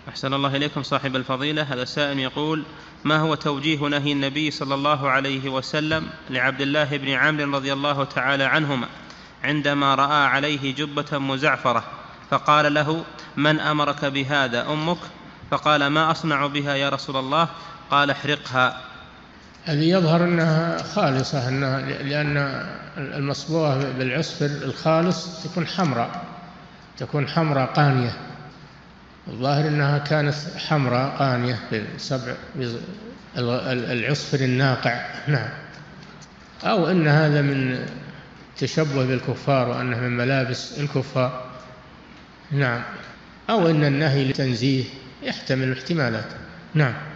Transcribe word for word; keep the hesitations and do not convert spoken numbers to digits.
أحسن الله إليكم صاحب الفضيلة. هذا سائل يقول: ما هو توجيه نهي النبي صلى الله عليه وسلم لعبد الله بن عمرو رضي الله تعالى عنهما عندما رأى عليه جبة مزعفرة فقال له: من أمرك بهذا؟ أمك؟ فقال: ما أصنع بها يا رسول الله؟ قال: احرقها. الذي يظهر أنها خالصة، أنها لأن المصبوغة بالعصفر الخالص تكون حمراء، تكون حمراء قانية. الظاهر أنها كانت حمراء قانية بسبع العصفر الناقع. نعم. أو أن هذا من تشبه بالكفار وأنه من ملابس الكفار. نعم. أو أن النهي لتنزيه، يحتمل احتمالات. نعم.